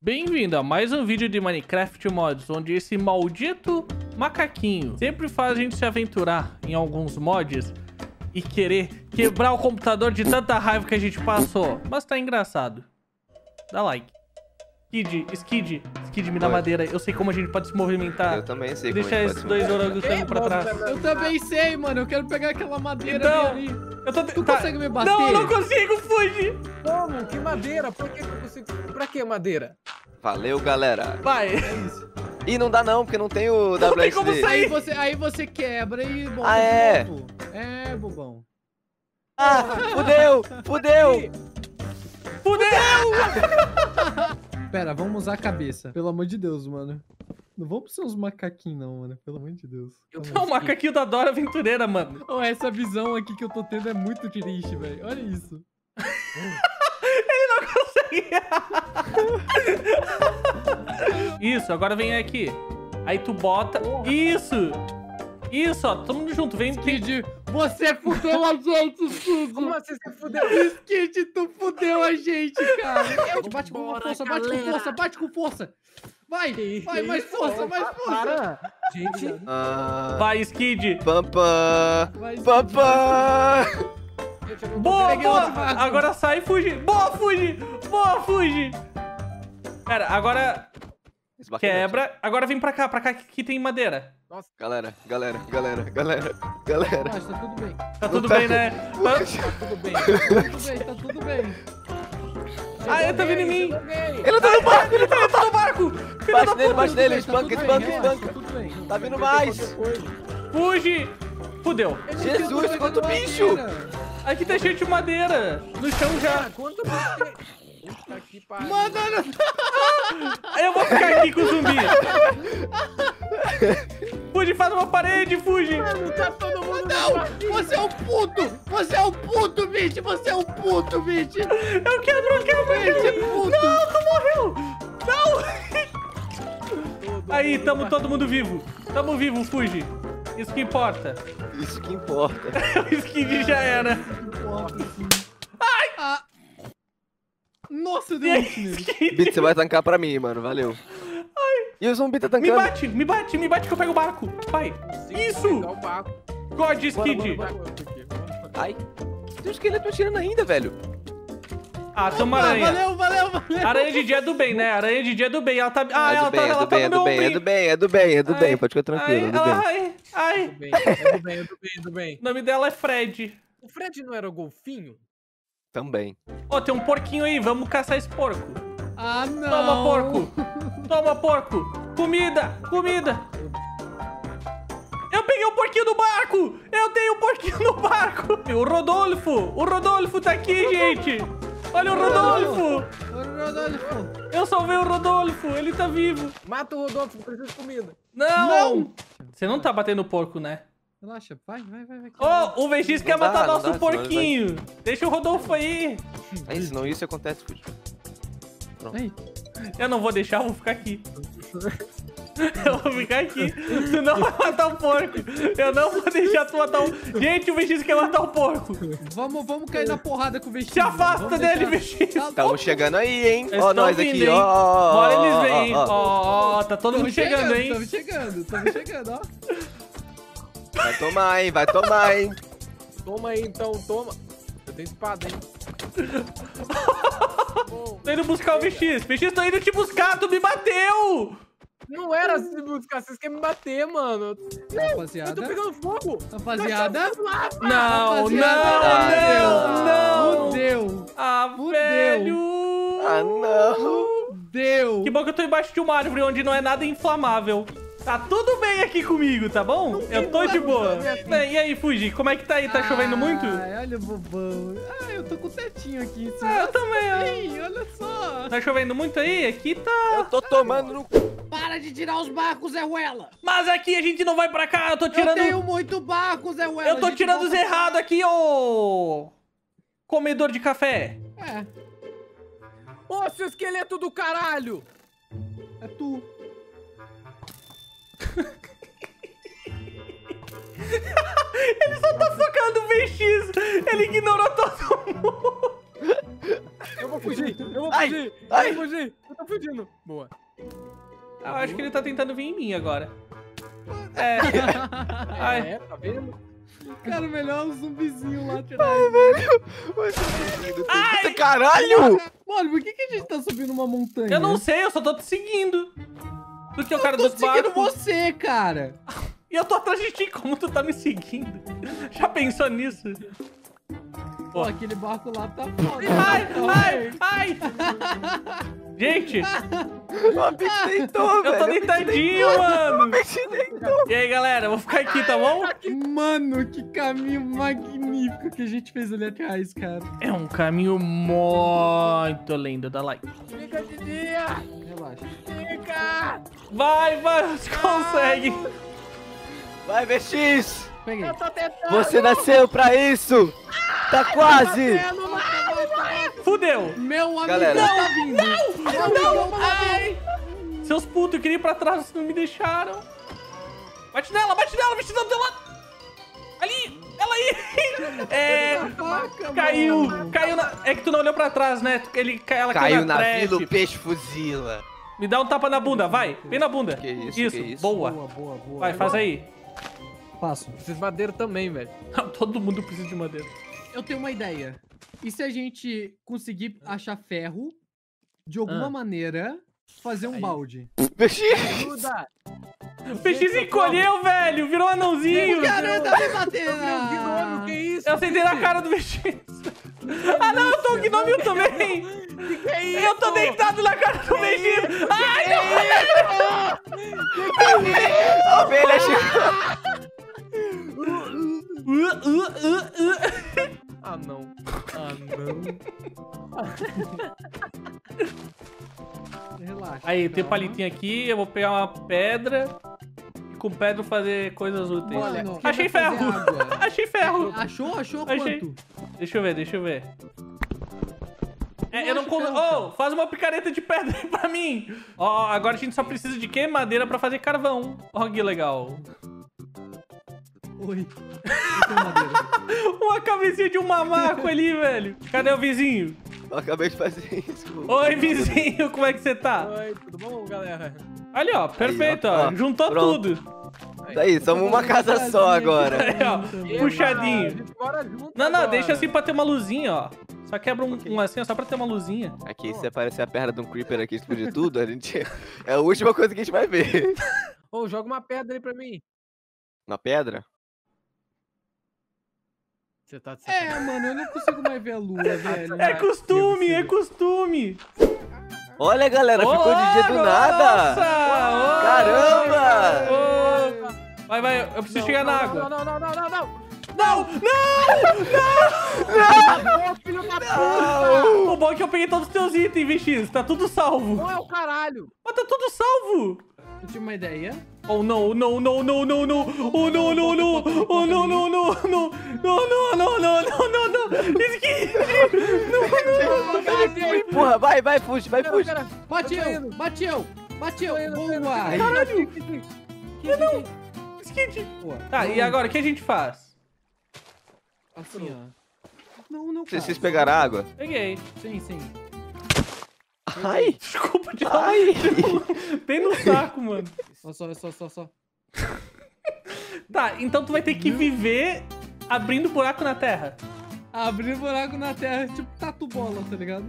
Bem-vindo a mais um vídeo de Minecraft Mods, onde esse maldito macaquinho sempre faz a gente se aventurar em alguns mods e querer quebrar o computador de tanta raiva que a gente passou. Mas tá engraçado. Dá like. Skid, me dá madeira. Eu sei como a gente pode se movimentar. Eu também sei como a gente Deixa esses dois orangotangos pra trás. Eu também sei, mano. Eu quero pegar aquela madeira Então, ali. Tu consegue me bater? Não, eu não consigo, fuge! Como? Que madeira? Por que eu consigo? Pra que madeira? Valeu, galera. Vai. É isso. Ih, não dá não, porque não tem o Não tem como WSD. sair. Aí você quebra e volta Ah, é? de novo. É, bobão. Ah, fudeu! Fudeu! Pera, vamos usar a cabeça. Pelo amor de Deus, mano. Não vamos ser uns macaquinhos, não, mano. Pelo amor de Deus. É o macaquinho da Dora Aventureira, mano. Oh, essa visão aqui que eu tô tendo é muito triste, velho. Olha isso. Isso, agora vem aqui. Aí tu bota... Isso, ó, todo mundo junto. Vem... Skid, você fudeu a gente, Skid. Como assim você fudeu? Skid, tu fudeu a gente, cara. Bate com força, bate com força. Vai, mais força, mais força. Gente. Vai, Skid. Pampa. Pampa. Boa. Agora sai e fuge. Boa, fuge. Cara, agora... Quebra. Agora vem pra cá que tem madeira. Nossa. Galera. Mas tá tudo bem. Tá tudo bem, né? Tá tudo bem. Tá tudo bem. Ah, ele tá vindo em mim. Ele tá no barco, Ele tá no barco. Bate nele, espanca. Tudo bem. Tá vindo mais. Fuge. Fudeu. Jesus, quanto bicho. Aqui tá cheio de madeira. No chão já. Quanto você... Puta que pariu. Mano, eu vou ficar aqui com o zumbi. Fuge, faz uma parede, fuge. Mano, tá todo mundo... Não, você é um puto. Você é um puto, bicho. Eu quebro. Não, tu morreu. Não. Aí, tamo todo mundo vivo. Tamo vivo, fuge. Isso que importa. Isso que importa. O Skid já era. Nossa, deu ult nele. Bit, você vai tancar pra mim, mano. Valeu. E o zumbi tá tancando. Me bate que eu pego o barco. Vai. Isso. God, Skid. Ai. Tem um esqueleto atirando ainda, velho. Ah, tem uma aranha. Valeu. Aranha de dia é do bem, né? Aranha de dia é do bem. Ela tá... Ah, É ela tá no meu ombro. É do bem. Pode ficar tranquilo, é do bem. Ai. É do bem. O nome dela é Fred. O Fred não era o golfinho? Também. Ó, tem um porquinho aí. Vamos caçar esse porco. Ah, não. Toma, porco. Comida. Eu peguei o porquinho do barco. Eu tenho o porquinho no barco. O Rodolfo tá aqui, gente. Olha o Rodolfo. Eu salvei o Rodolfo. Ele tá vivo. Mata o Rodolfo, preciso de comida. Não. Você não tá batendo o porco, né? Relaxa, vai. Ô, o VX quer matar não nosso dá, porquinho. Deixa o Rodolfo aí. É isso, não isso acontece, Fuji. Aí. Eu não vou deixar, eu vou ficar aqui. Eu vou ficar aqui. Tu não vai matar o porco. Eu não vou deixar tu matar o... Gente, o VX quer matar o porco. Vamos cair na porrada com o VX. Se afasta dele, VX. Estamos chegando aí, hein? Eles Ó, tão nós vindo, aqui, hein? ó. Bora eles vêm, hein? Ó, tá todo mundo chegando, hein? Estamos chegando, ó. Vai tomar, hein? Toma aí, então, toma. Eu tenho espada, hein? Tô indo buscar o VX. VX, tô indo te buscar, tu me bateu! Não era se buscar, vocês querem me bater, mano. Rapaziada. Eu tô pegando fogo. Rapaziada. Não. Fudeu. Ah, velho. Ah, não. Deu. Que bom que eu tô embaixo de uma árvore onde não é nada inflamável. Tá tudo bem aqui comigo, tá bom? Eu tô de boa. Bem, e aí, Fuji, como é que tá aí? Tá chovendo muito? Ai, olha o bobão. Ah, eu tô com o tetinho aqui em cima. Ah, eu também, ó. Sim, olha só. Tá chovendo muito aí? Aqui tá... Eu tô tomando no... Para de tirar os barcos, Zé Ruela. Mas aqui a gente não vai pra cá, eu tô tirando... Eu tenho muito barco, Zé Ruela. Eu tô tirando os errados aqui, ô... Comedor de café. É, Ô, seu esqueleto do caralho. é tu. Ele só tá focando o VX. Ele ignorou todo mundo. Eu vou fugir, Ai, ai. Eu tô fugindo. Boa. Eu acho que ele tá tentando vir em mim agora. É. Ai. Tá vendo? Cara, melhor um zumbizinho lá atrás. Ai, caralho! Mano, por que a gente tá subindo uma montanha? Eu não sei, eu só tô te seguindo. Tu que é o cara Eu tô dos seguindo barcos. você, cara. E eu tô atrás de ti, como tu tá me seguindo? Já pensou nisso? Pô, aquele barco lá tá foda. Ai! Gente, O bicho deitou, velho. eu tô deitadinho, mano. O bicho deitou. E aí, galera, eu vou ficar aqui, tá bom? Mano, que caminho magnífico que a gente fez ali atrás, cara. É um caminho muito lindo, dá like. Fica de dia. Relaxa. Fica. Vai, você consegue. Vai, VX. Peguei. Eu tô tentando. Você nasceu pra isso. Tá quase. Fudeu. Meu amigo Galera. tá vindo. Não. Ai. Seus putos, eu queria ir pra trás, vocês não me deixaram. Bate nela, vestidão dela. Ali, ela aí. É, Faca, caiu mano. na... É que tu não olhou pra trás, né? Ela Caiu na trap. vila, o peixe fuzila. Me dá um tapa na bunda, vai. Bem na bunda. Que isso, Isso, que isso. boa. Boa. Vai, faz aí. Passo. Preciso de madeira também, velho. Todo mundo precisa de madeira. Eu tenho uma ideia. E se a gente conseguir achar ferro, de alguma maneira, fazer um Aí. balde? VX. Ajuda. O peixe encolheu, velho. Virou um anãozinho. Caramba, tá me batendo! Gnome, que isso? Eu sentei na cara do peixe. Ah, não, eu tô o gnome também. Que é isso? Eu tô deitado na cara do peixe. Ai, A ovelha chegou. Ah, não. Relaxa. Aí, tem calma. palitinho aqui. Eu vou pegar uma pedra. E com pedra fazer coisas úteis. Mano, Achei quem vai ferro. fazer água? Achei ferro. Achou? Achei. Quanto? Deixa eu ver. É, eu não acho consigo. ferro, cara. Ô, faz uma picareta de pedra aí pra mim. Ó, agora a gente só precisa de quê? Madeira pra fazer carvão. Ó, que legal. Oi. Eu tenho madeira. Uma cabecinha de um mamaco ali, velho. Cadê o vizinho? Eu acabei de fazer isso. Oi, vizinho, como é que você tá? Oi, tudo bom, galera? Ali, ó, perfeito, ó. ó. Juntou Pronto. tudo. Daí, somos uma casa só agora. Aí, ó, puxadinho. A gente bora junto Não, agora. deixa assim pra ter uma luzinha, ó. Só quebra um assim, ó, só pra ter uma luzinha. Aqui, se aparecer a perna de um creeper aqui explodir tudo, a gente... É a última coisa que a gente vai ver. Ô, joga uma pedra aí pra mim. Uma pedra? Você tá de sacanagem. É, mano, eu não consigo mais ver a lua, velho. É costume, é costume. Olha, galera, ficou de dia do Nossa! nada. Ô! Caramba! Ô! Vai, eu preciso chegar na água. Não. Não! Ô, filho da puta! O bom é que eu peguei todos os teus itens, VX. Tá tudo salvo. Não é o caralho. Mas tá tudo salvo. Eu tive uma ideia. Oh, não. Oh, não. Oh, não. Esqueci. Empurra, vai, fuge. Bateu! Boa! Caralho. Skid. Boa. Tá, e agora, o que a gente faz? Assim, ó. Não, cara. Vocês pegaram água? Peguei. Sim. Ai! Desculpa de Ai! Bem no saco, mano. Só. Tá, então tu vai ter que viver abrindo buraco na terra. Abrir buraco na terra, tipo tatu bola, tá ligado?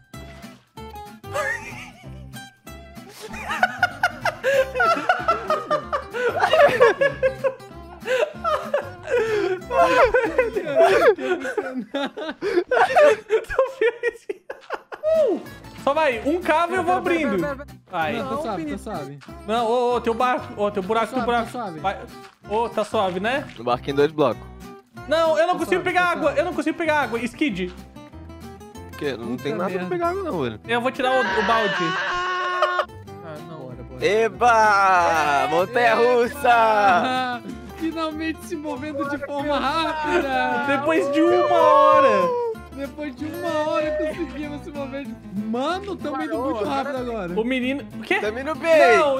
Só vai, um cavo e eu vou abrindo. Vai. Não, tá suave. Não, ô, teu barco, ô, teu buraco, Tá teu buraco. suave. Vai. Ô, tá suave, né? No barco em 2 blocos. Não, eu não Tá consigo suave, pegar tá água, suave. eu não consigo pegar água. Skid, Porque não Puta tem nada pra merda. pegar água não, velho. eu vou tirar o balde. Ah, não. Bora. Eba! Montanha-russa! Finalmente se movendo de forma rápida! Depois de 1 hora. Depois de 1 hora conseguimos se mover de... Mano, tamo indo muito rápido agora. O menino... O quê? Tamo indo bem! Não!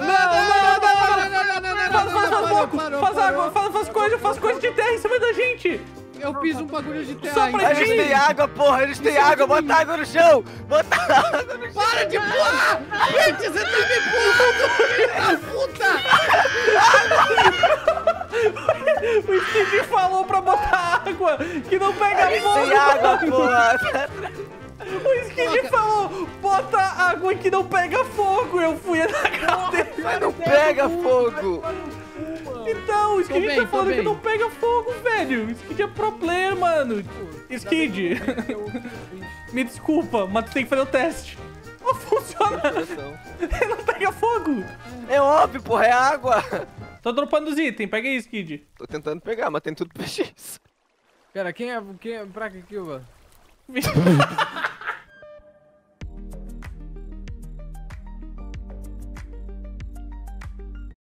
Faz água, faz coisa de terra em cima da gente. Eu fiz um bagulho de terra. Só pra A gente tem água, porra, a gente tem água. Bota água no chão. Bota água no chão. Para de pular! Gente, você tá me pulando, filho da puta! O Skid falou pra botar água que não pega fogo. Tem água, porra. O Skid falou, bota água que não pega fogo. Eu fui atacar dele. Mas não pega fogo. Então, o Skid bem, tá tô falando que bem. não pega fogo, velho. O Skid é pro player, mano. Skid, me desculpa, mas tu tem que fazer o teste. Não funciona. Ele não pega fogo. É óbvio, porra, é água. Tô dropando os itens, pega aí, Skid. Tô tentando pegar, mas tem tudo PX. Pera, quem é praga aqui, mano?